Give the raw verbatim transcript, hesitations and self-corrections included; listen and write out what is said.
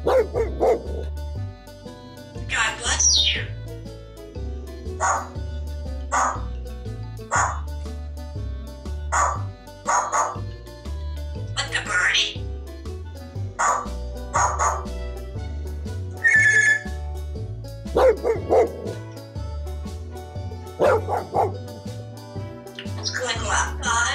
God bless you. What the birdie? It's going to go outside.